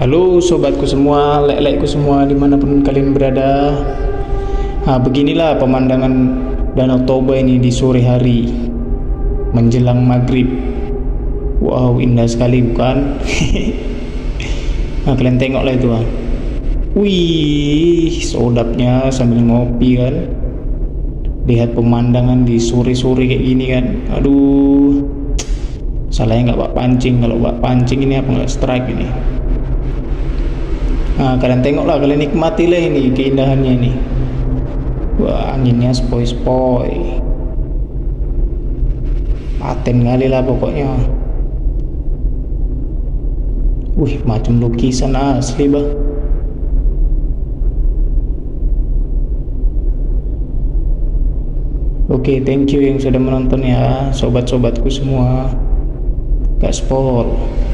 Halo sobatku semua, lek-lekku semua dimanapun kalian berada. Nah, beginilah pemandangan Danau Toba ini di sore hari menjelang maghrib. Wow, indah sekali bukan? Nah, kalian tengoklah itu. Wih, sodapnya sambil ngopi kan. Lihat pemandangan di sore-sore kayak gini kan. Aduh, salahnya nggak bawa pancing. Kalau bawa pancing ini apa nggak strike ini. Nah, kalian tengoklah, kalian nikmatilah ini keindahannya ini. Wah, anginnya spoi-spoi. Paten kali lah pokoknya. Wih, macam lukisan asli bah. Oke, thank you yang sudah menonton ya, sobat-sobatku semua. Gaspol.